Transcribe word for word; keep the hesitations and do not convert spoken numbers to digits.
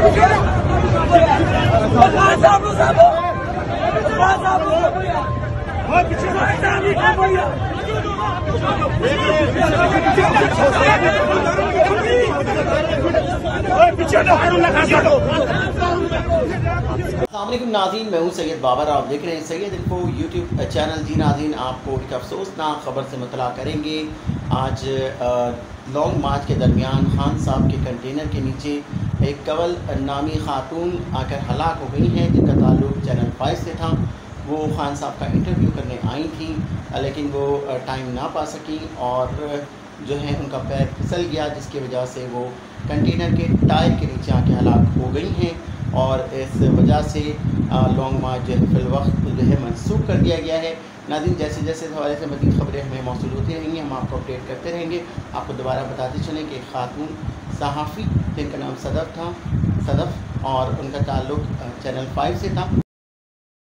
अस्सलामुअलैकुम नाज़रीन, मैं हूँ सैयद बाबर। आप देख रहे हैं syedinfo यूट्यूब चैनल। जी नाज़रीन, आपको एक अफसोसनाक ख़बर से मुतला करेंगे। आज लॉन्ग मार्च के दरमियान खान साहब के कंटेनर के नीचे एक कवल नामी खातून आकर हलाक हो गई हैं, जिनका ताल्लुक चैनल फाइव से था। वो खान साहब का इंटरव्यू करने आई थी, लेकिन वो टाइम ना पा सकी और जो है उनका पैर फिसल गया, जिसकी वजह से वो कंटेनर के टायर के नीचे आके हलाक हो गई हैं। और इस वजह से लॉन्ग मार्च जो है फिल वक्त जो है मनसूख कर दिया गया है। नाज़रीन, जैसे जैसे इस हवाले से मज़ीद खबरें हमें मौसूल होती रहेंगी, हम आपको अपडेट करते रहेंगे। आपको दोबारा बताते चलें कि एक खातून सहाफ़ी, जिनका नाम सदफ़ था, सदफ़, और उनका ताल्लुक़ चैनल फाइव से था।